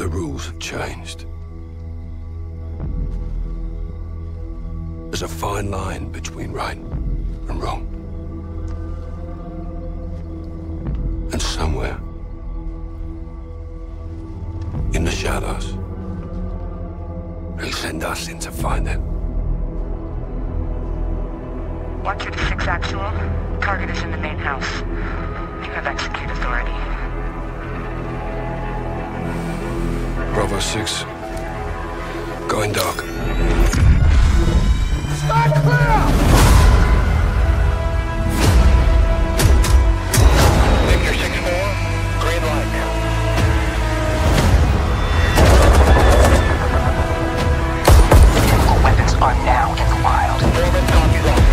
The rules have changed. There's a fine line between right and wrong. And somewhere in the shadows, they'll send us in to find it. 126 actual. Target is in the main house. You have execute authority. Bravo 6. Going dark. Start clear! Victor 6-4, green light now. All weapons are now in the wild. Foreman copies off.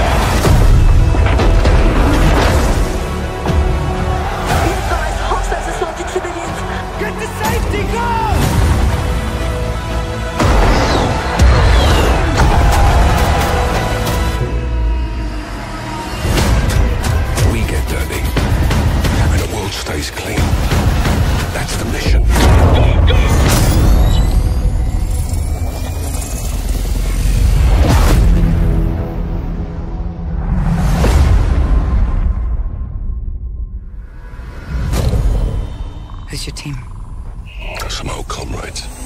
Hostiles assaulted civilians! Get to safety, go! We get dirty, and the world stays clean. That's the mission. Who's your team? Some old comrades.